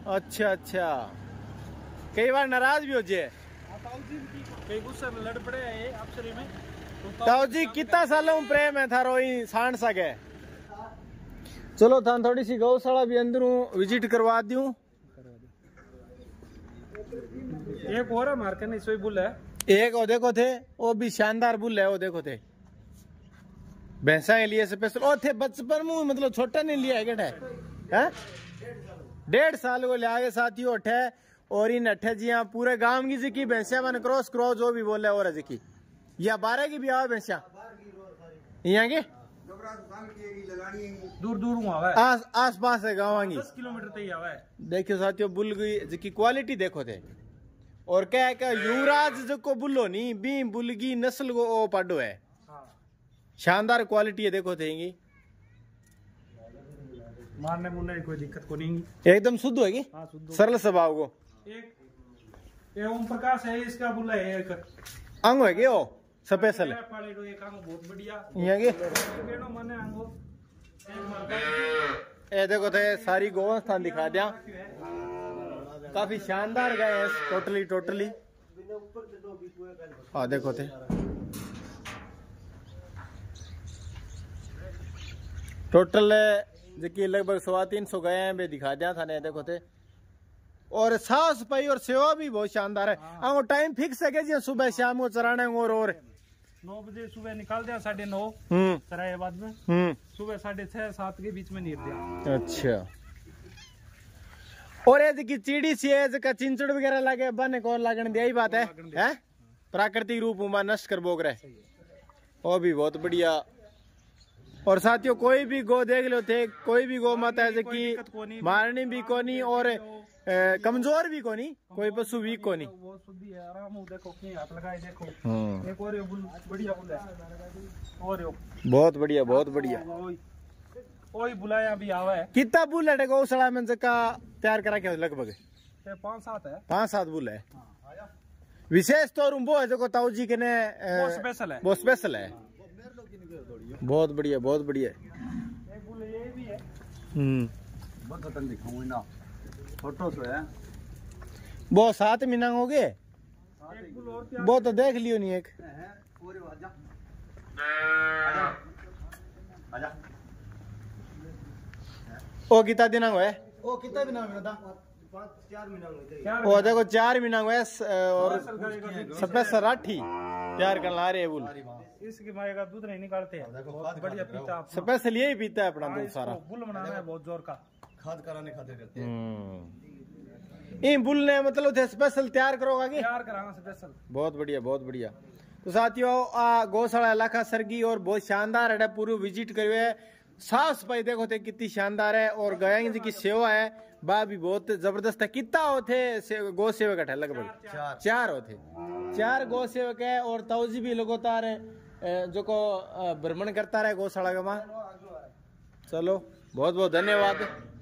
अच्छा अच्छा, कई बार नाराज भी हो जाए, कई गुस्से में लड़ पड़े हैं अफसरी में। ताऊ जी कितना सालों प्रेम है थारो ही सांड सके। चलो थान थोड़ी सी गौशाला भी अंदरों विजिट करवा दूं। एक और मार्के नहीं सोई बुल है, एक वो देखो थे, वो भी शानदार बुल है, वो देखो थे भैंसा के लिए स्पेशल। और थे बचपन में मतलब छोटा नहीं लिया है क्या, 1.5 साल को ले आगे साथियों अठे। और इन अठे जी हाँ पूरे गांव की जिकी भैंसिया मन क्रॉस क्रॉस जो भी बोले और जिकी या 12 की भी आवे भैंसिया यहाँ के दूर दूर आस पास है गाँव की 10 किलोमीटर तक आवा है। देखियो साथियों बुल की क्वालिटी देखो थे। और क्या क्या युवराज जो को बुलो नहीं बी बुल की नस्ल को ओ पाडो है, शानदार क्वालिटी है देखो थे। मारने मुन्ने की कोई दिक्कत को नहीं, एकदम शुद्ध होगी, सरल स्वभाव को। एक ओम प्रकाश है इसका बुला है, एक अंग है क्या स्पेशल है, एक अंग बहुत बढ़िया यहाँ के माने अंगो। ये देखो थे सारी गोवस्थान दिखा दिया, काफी शानदार गाय है टोटली। हाँ देखो थे टोटल जी लगभग 350 गए हैं वे दिखा दिया था ने देखो थे। और साफ सफाई और सेवा भी बहुत शानदार है। हाँ टाइम फिक्स है जी सुबह शाम को चराने और 9 बजे सुबह निकाल दिया, 9:30 चराए बाद में सुबह 6:30-7 के बीच में नीर दिया। अच्छा, और ये की चीड़ी सी है जका चिंचड़ वगैरह लगे बने को लगन दिया ही बात है, प्राकृतिक रूप में नष्ट कर बोग रहे, वो भी बहुत बढ़िया। और साथियों कोई भी गो देख लो थे, कोई भी गौ माता है कि मारनी भी कोनी और कमजोर भी कोनी, कोई पशु वीक कोनी, बहुत शुद्धि है। आराम देखो कि हाथ लगाए देखो, एक और बढ़िया बुल है, और बहुत बढ़िया ओई बुलाया भी आवा है। कितना बुल है गौशाला में जका तैयार करा के लगभग 5-7 है, 5-7 बुल है। विशेष तौर वो है जो ताऊ जी के ने वो स्पेशल है, बहुत बढ़िया एक बुल ये भी है। बतन दिखाऊं ना, फोटो तो है वो 7 महीना हो गए, वो तो देख लियो नहीं एक ओ कितना दिन है, ओ कितना बिना था 5-4 महीना हुए, वो देखो 4 महीना हुए और स्पेशल राठी तैयार कर ला रहे बुल। इसकी माए का दूध नहीं निकालते हैं, बहुत बढ़िया पीता, स्पेशल यही पीता है अपना दूध सारा। बुल बनाना है बहुत जोर का, खाद कराने खाते करते हैं। इन बुल ने मतलब थे स्पेशल तैयार करोगा कि तैयार कराना स्पेशल। बहुत बढ़िया। तो साथियों गौशाला इलाका सरगी और बहुत शानदार है, पूरी विजिट करिए। साफ सफाई देखो थे कितनी शानदार है, और गायों जी की सेवा है बा भी बहुत जबरदस्त है। कितना होते गौ सेवक है लगभग 4 होते, 4 गौ सेवक है। और ताऊजी भी लगातार जो को भ्रमण करता रहे गौशाला का। चलो बहुत धन्यवाद।